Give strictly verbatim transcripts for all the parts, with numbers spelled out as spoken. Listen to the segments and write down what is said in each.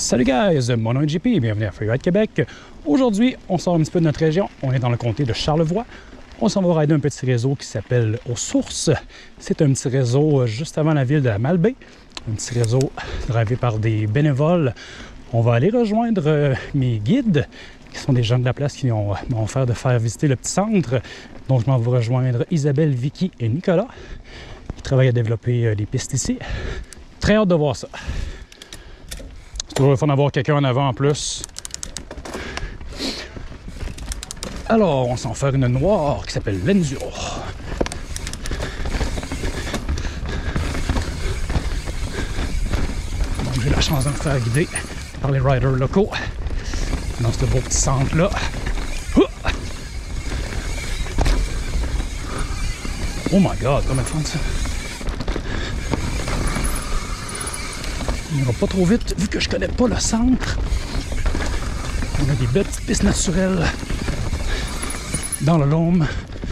Salut guys, mon nom est J P et bienvenue à Freeride Québec. Aujourd'hui, on sort un petit peu de notre région. On est dans le comté de Charlevoix. On s'en va rider un petit réseau qui s'appelle Aux Sources. C'est un petit réseau juste avant la ville de la Malbaie. Un petit réseau drivé par des bénévoles. On va aller rejoindre mes guides, qui sont des gens de la place qui ont, m'ont offert de faire visiter le petit centre. Donc, je m'en vais rejoindre Isabelle, Vicky et Nicolas, qui travaillent à développer des pistes ici. Très hâte de voir ça. C'est toujours le fun d'avoir quelqu'un en avant en plus. Alors, on s'en fait une noire qui s'appelle l'Enduro. Donc, j'ai la chance de me faire guider par les riders locaux dans ce beau petit centre-là. Oh my god, comment fun ça! On n'ira pas trop vite vu que je connais pas le centre. On a des belles petites pistes naturelles dans le Lôme.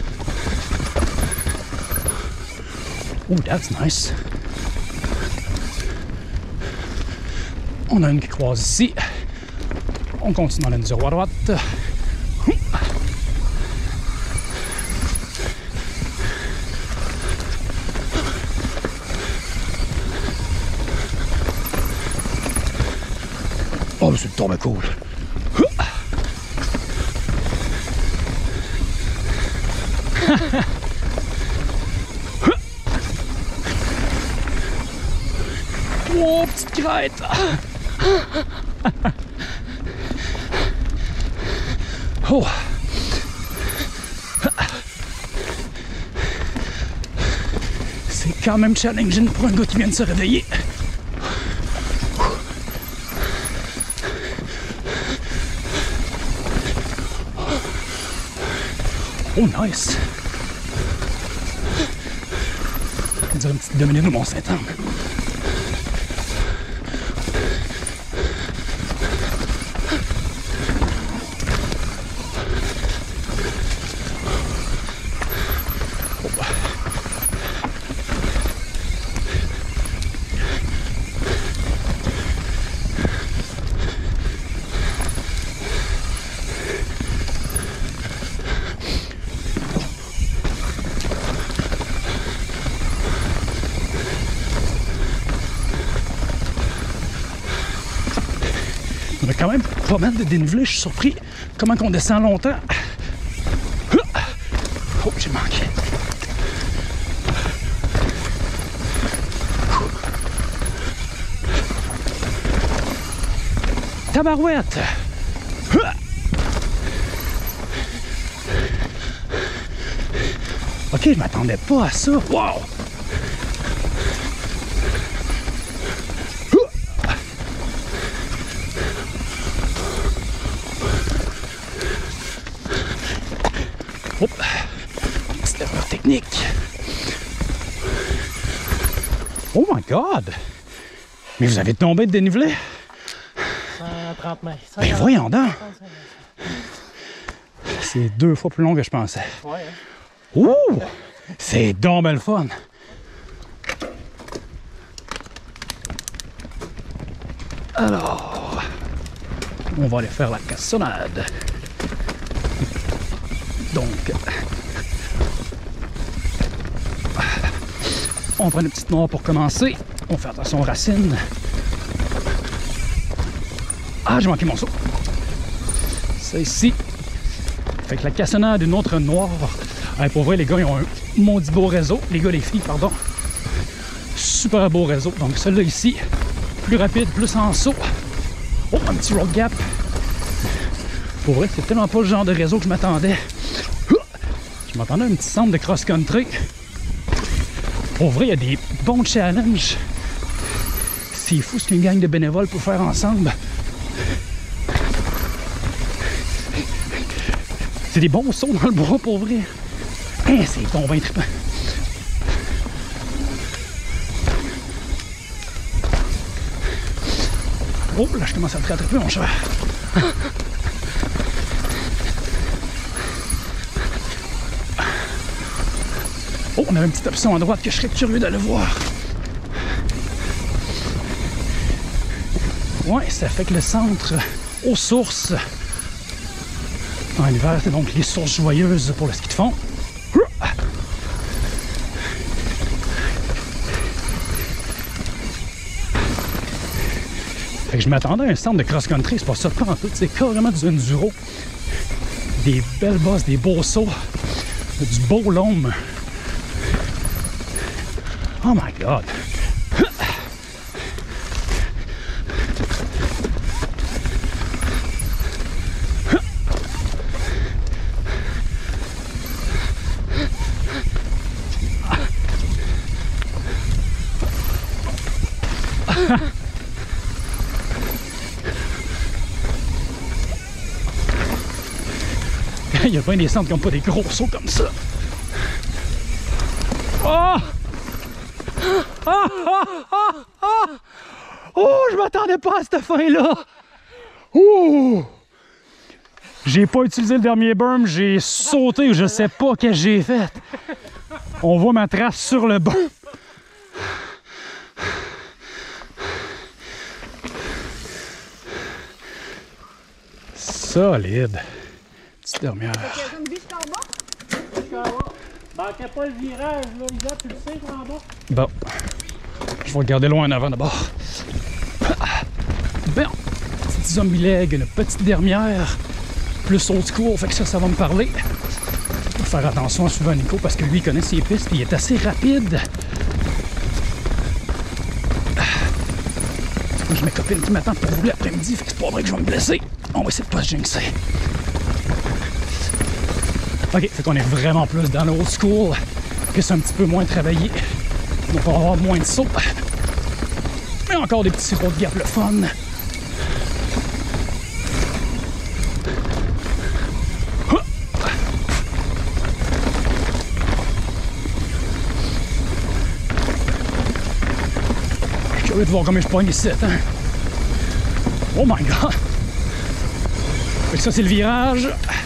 Oh, that's nice. On a une qui croise ici. On continue dans l'Enduro à droite. Oh, c'est tombé cool. Oh, petite crête. Oh. C'est quand même challenging pour un gars qui vient de se réveiller. Oh, nice! On dirait une petite dominée de Mont-Saint-Anne. On a quand même pas mal de dénivelé, je suis surpris comment on descend longtemps. Oh, j'ai manqué. Tabarouette! Ok, je m'attendais pas à ça. Wow! Hop! Petite erreur technique. Oh my god! Mais vous avez tombé de dénivelé? cent trente mètres. Ben voyons donc! C'est deux fois plus long que je pensais. Ouais. Ouh! C'est donc ben le fun! Alors, on va aller faire la cassonade. Donc, on prend une petite noire pour commencer. On fait attention aux racines. Ah, j'ai manqué mon saut. Ça ici. Fait que la cassonade, une autre noire. Hey, pour vrai, les gars, ils ont un maudit beau réseau. Les gars, les filles, pardon. Super beau réseau. Donc, celui-là ici, plus rapide, plus en saut. Oh, un petit road gap. Pour vrai, c'est tellement pas le genre de réseau que je m'attendais. Je m'attendais à un petit centre de cross-country. Pour vrai, il y a des bons challenges. C'est fou ce qu'une gang de bénévoles peut faire ensemble. C'est des bons sauts dans le bras, pour vrai. Hein, c'est bon, ben trippant. Oh, là, je commence à me faire attraper, mon cher. Oh, on a une petite option à droite que je serais curieux d'aller voir. Ouais, ça fait que le centre aux sources. En hiver, c'est donc les sources joyeuses pour le ski de fond. Fait que je m'attendais à un centre de cross-country, c'est pas ça pas en tout, c'est carrément du enduro. Des belles bosses, des beaux sauts, du beau lôme. Oh my god! Il y a pas des centres qui n'ont pas des gros sauts comme ça. Oh! Ah! Ah! Ah! Ah! Oh! Je m'attendais pas à cette fin-là! Ouh! J'ai pas utilisé le dernier berm, j'ai sauté ou je sais pas qu'est-ce que j'ai fait. On voit ma trace sur le berm. Solide. Petite dernière. Manquait pas le virage, là, Isa, tu le sais, en bas? Bon. Je vais regarder loin en avant d'abord. Bon. Petite zombie leg, une petite dernière. Plus old school, fait que ça, ça va me parler. Faut faire attention à suivre Nico parce que lui, il connaît ses pistes et il est assez rapide. J'ai ma copine qui m'attend pour rouler l'après-midi, fait que c'est pas vrai que je vais me blesser. On va essayer de pas se jinxer. Ok, fait qu'on est vraiment plus dans le old school, que c'est un petit peu moins travaillé. Donc on va avoir moins de sauts. Mais encore des petits sauts de gap le fun. Je suis curieux de voir combien je pogne ici, hein? Oh my god! Fait que ça c'est le virage.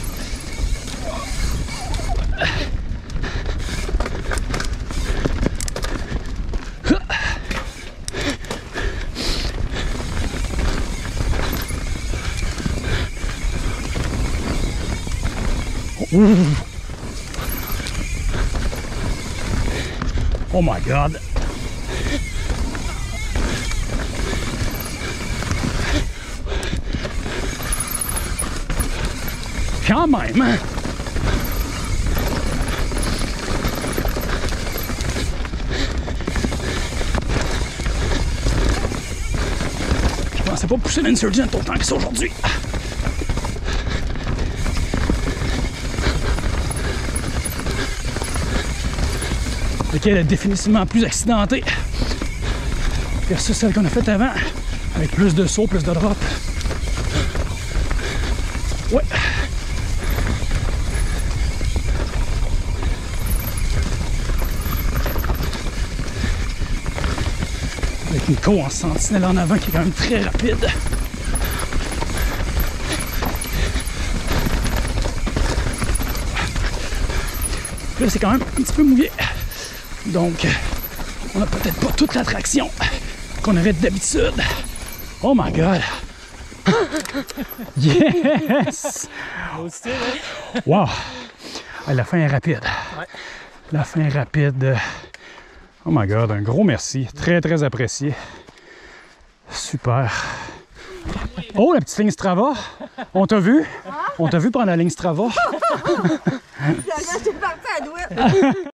Ouh. Oh my god. Quand même, hein? Je pensais pas pousser l'Insurgent autant que ça aujourd'hui. Laquelle est définitivement plus accidentée versus celle qu'on a faite avant, avec plus de sauts, plus de drops. Ouais. Avec Nico en sentinelle en avant qui est quand même très rapide. Là, c'est quand même un petit peu mouillé. Donc, on n'a peut-être pas toute l'attraction qu'on avait d'habitude. Oh my god! Yes! Wow! La fin est rapide. La fin est rapide. Oh my god, un gros merci. Très, très apprécié. Super. Oh, la petite ligne Strava. On t'a vu? On t'a vu prendre la ligne Strava? Finalement, j'étais parti à la douette.